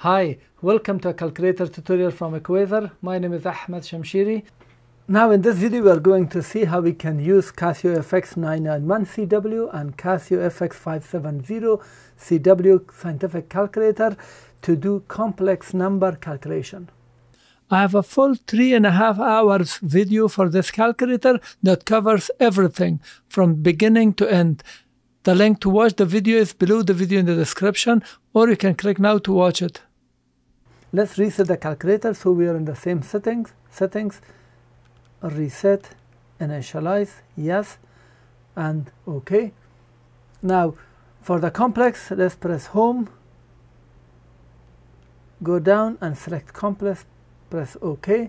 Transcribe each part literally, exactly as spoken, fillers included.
Hi, welcome to a calculator tutorial from Equaser. My name is Ahmad Shamshiri. Now in this video we are going to see how we can use Casio F X nine nine one C W and Casio F X five seventy C W scientific calculator to do complex number calculation. I have a full three and a half hours video for this calculator that covers everything from beginning to end. The link to watch the video is below the video in the description, or you can click now to watch it. Let's reset the calculator so we are in the same settings. Settings, reset, initialize, yes, and OK. Now for the complex, let's press home, go down and select complex, press OK.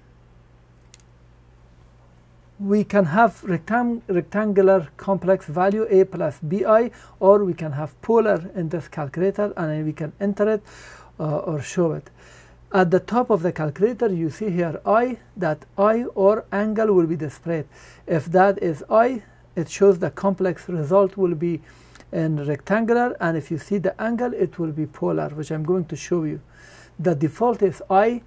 We can have rectang rectangular complex value a plus bi, or we can have polar in this calculator and we can enter it uh, or show it. At the top of the calculator you see here I, that I or angle will be displayed. If that is I, it shows the complex result will be in rectangular, and if you see the angle it will be polar, which I'm going to show you. The default is I.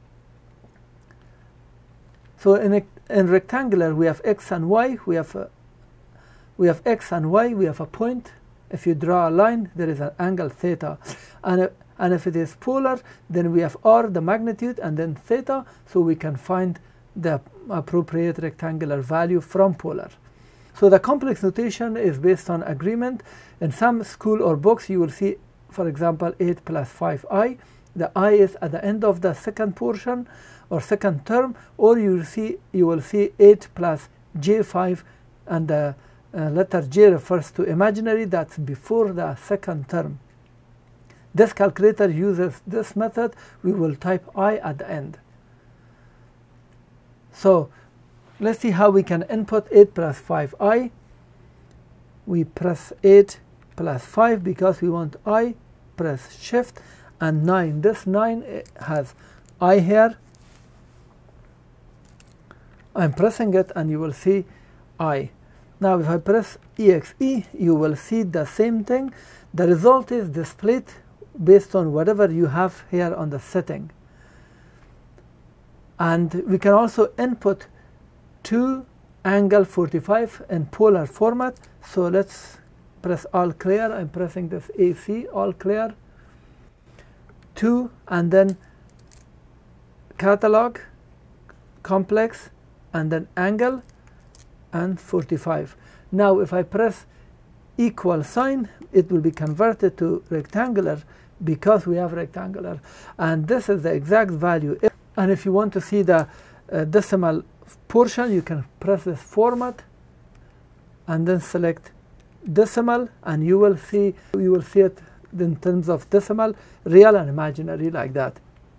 So in, a, in rectangular we have x and y, we have, a, we have x and y, we have a point. If you draw a line there is an angle theta, and, a, and if it is polar then we have r, the magnitude, and then theta, so we can find the appropriate rectangular value from polar. So the complex notation is based on agreement. In some school or books you will see, for example, eight plus five i. The I is at the end of the second portion or second term, or you will see you will see eight plus j five, and the uh, letter j refers to imaginary, that's before the second term. This calculator uses this method. We will type I at the end. So let's see how we can input eight plus five i. We press eight plus five because we want I, press shift, and nine. This nine has I here. I'm pressing it and you will see I. Now if I press E X E, you will see the same thing. The result is displayed based on whatever you have here on the setting. And we can also input two angle forty-five in polar format. So let's press all clear. I'm pressing this A C, all clear. two, and then catalog, complex, and then angle, and forty-five. Now if I press equal sign, it will be converted to rectangular because we have rectangular, and this is the exact value. And if you want to see the uh, decimal portion, you can press this format and then select decimal, and you will see you will see it in terms of decimal, real and imaginary, like that.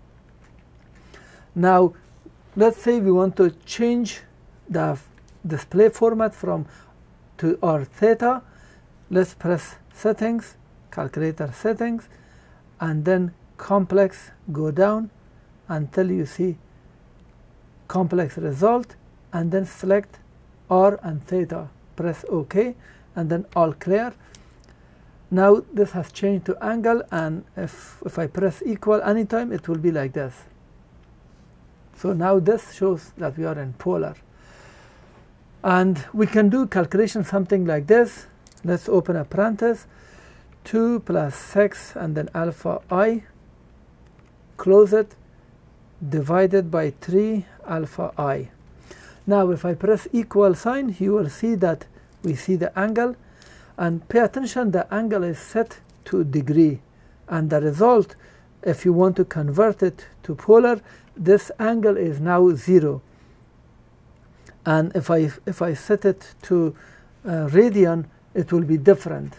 Now let's say we want to change the display format from to our theta. Let's press settings, calculator settings, and then complex, go down until you see complex result, and then select R and theta, press OK, and then all clear. Now this has changed to angle, and if, if I press equal anytime it will be like this. So now this shows that we are in polar. And we can do calculation something like this. Let's open a parenthesis, two plus six and then alpha I, close it, divided by three alpha I. Now if I press equal sign, you will see that we see the angle, and pay attention, the angle is set to degree, and the result, if you want to convert it to polar, this angle is now zero. And if I if I set it to uh, radian, it will be different.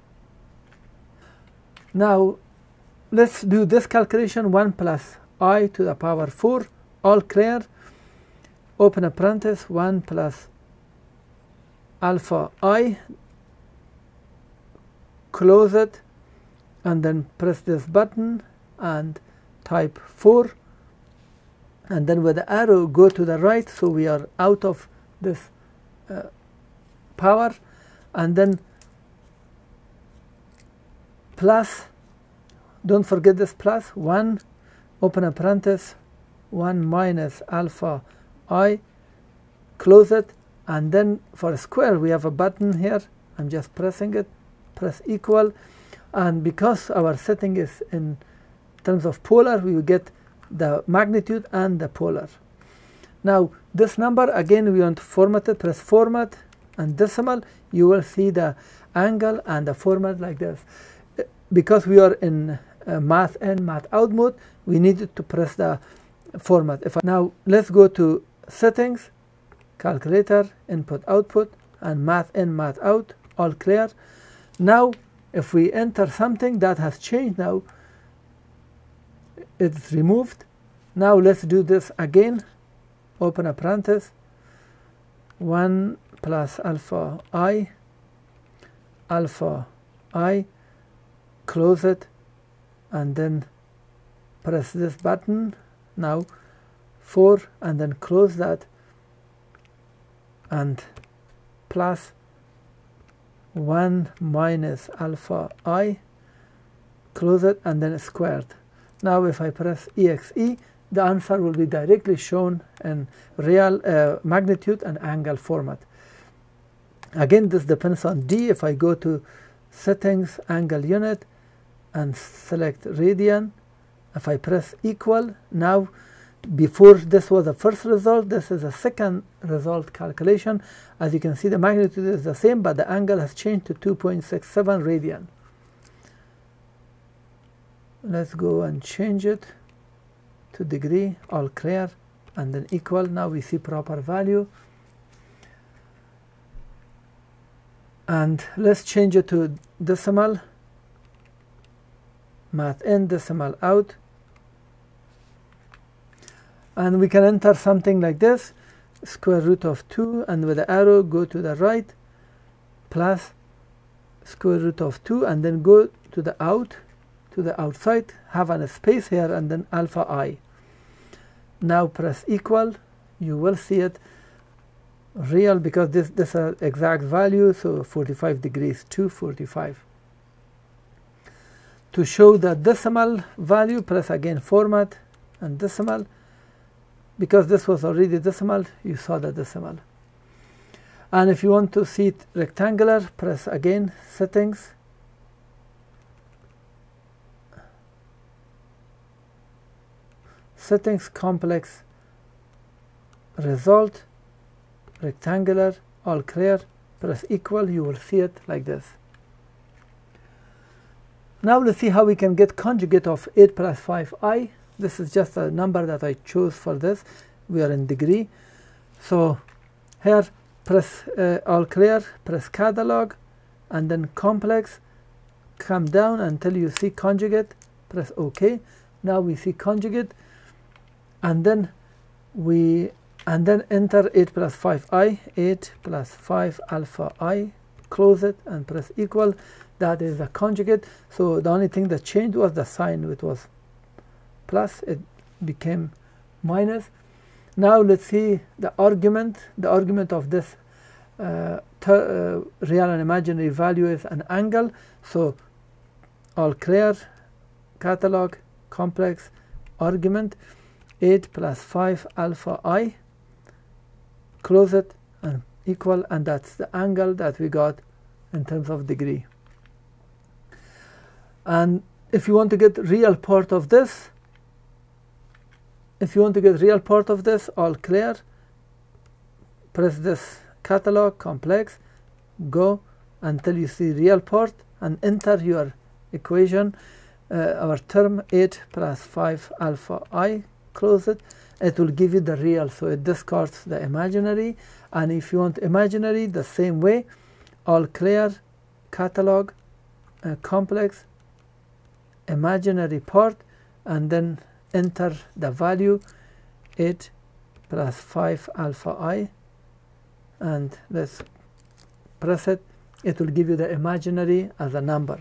Now let's do this calculation. One plus I to the power four, all clear. Open a parenthesis, one plus alpha I, close it, and then press this button and type four, and then with the arrow go to the right, so we are out of this uh, power, and then plus don't forget this plus one, open a parenthesis, one minus alpha I, close it, and then for a square we have a button here. I'm just pressing it, press equal, and because our setting is in terms of polar, we will get the magnitude and the polar. Now this number, again, we want to format it, press format and decimal. You will see the angle and the format like this. Because we are in uh, math in, math out mode, we needed to press the format. If I, now let's go to settings, calculator, input output, and math in, math out, all clear. Now if we enter something that has changed, now it's removed. Now let's do this again, open a parenthesis, one plus alpha I, alpha I, close it, and then press this button, now four, and then close that, and plus one minus alpha I, close it, and then squared. Now if I press E X E, the answer will be directly shown in real uh, magnitude and angle format. Again, this depends on D. If I go to settings, angle unit, and select radian, if I press equal, now before this was the first result, this is a second result calculation. As you can see, the magnitude is the same, but the angle has changed to two point six seven radian. Let's go and change it to degree, all clear, and then equal. Now we see proper value. And let's change it to decimal, math in, decimal out. And we can enter something like this, square root of two, and with the arrow go to the right, plus square root of two, and then go to the out, to the outside, have a space here, and then alpha I. Now press equal, you will see it real, because this this is an exact value, so forty-five degrees to forty-five. To show the decimal value, press again format and decimal. Because this was already decimal, you saw the decimal. And if you want to see it rectangular, press again settings, settings, complex, result, rectangular, all clear, press equal, you will see it like this. Now let's see how we can get conjugate of eight plus five I. This is just a number that I chose for this. We are in degree. So here, press uh, all clear, press catalog, and then complex, come down until you see conjugate, press OK. Now we see conjugate, and then we and then enter eight plus five I, eight plus five alpha I, close it and press equal. That is the conjugate. So the only thing that changed was the sign, which was plus, it became minus. Now let's see the argument. The argument of this uh, uh, real and imaginary value is an angle. So all clear, catalog, complex, argument, eight plus five alpha I, close it and equal, and that's the angle that we got in terms of degree. And if you want to get real part of this, if you want to get real part of this, all clear, press this catalog, complex, go until you see real part, and enter your equation, uh, our term eight plus five alpha I, close it. It will give you the real, so it discards the imaginary. And if you want imaginary, the same way, all clear, catalog, uh, complex, imaginary part, and then enter the value eight plus five alpha I, and let's press it. It will give you the imaginary as a number.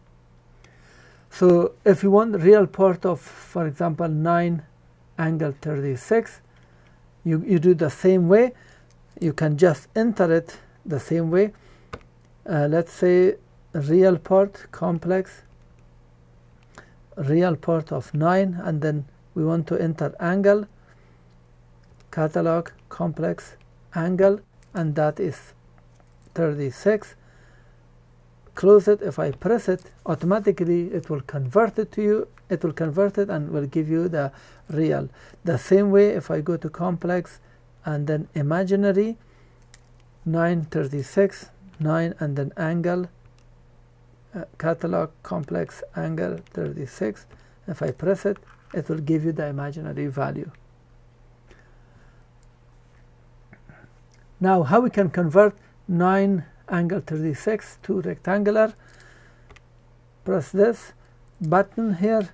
So if you want real part of, for example, nine angle thirty-six, you, you do the same way. You can just enter it the same way. Uh, let's say real part, complex, real part of nine, and then we want to enter angle, catalog complex angle, and that is thirty-six. Close it. If I press it, automatically it will convert it to you. It will convert it and will give you the real. The same way, if I go to complex and then imaginary, nine thirty-six, nine, and then angle, uh, catalog complex angle thirty-six. If I press it, it will give you the imaginary value. Now, how we can convert nine angle thirty-six to rectangular? Press this button here,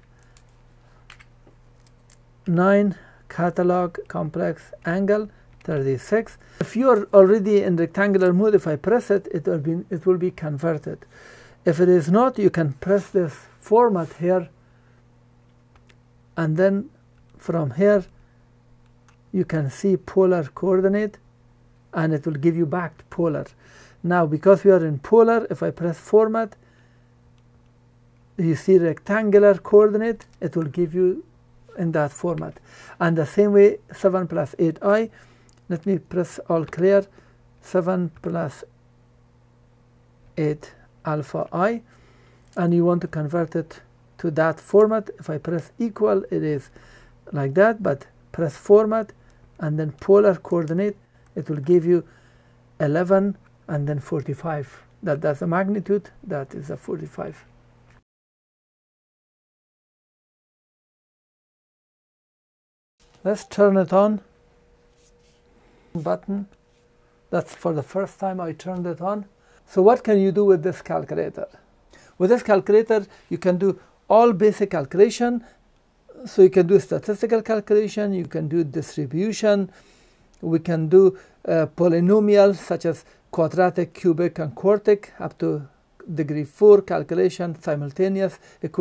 nine catalog complex angle thirty-six. If you are already in rectangular mode, if I press it, it will be it will be converted. If it is not, you can press this format here, and then from here you can see polar coordinate, and it will give you back polar. Now, because we are in polar, if I press format, you see rectangular coordinate, it will give you in that format. And the same way, seven plus eight i, let me press all clear, seven plus eight alpha I, and you want to convert it to that format. If I press equal, it is like that, but press format and then polar coordinate, it will give you eleven and then forty-five. That, that's the magnitude, that is a forty-five. Let's turn it on. Button. That's for the first time I turned it on. So what can you do with this calculator? With this calculator, you can do all basic calculation. So you can do statistical calculation, you can do distribution, we can do uh, polynomials such as quadratic, cubic, and quartic, up to degree four calculation, simultaneous equation.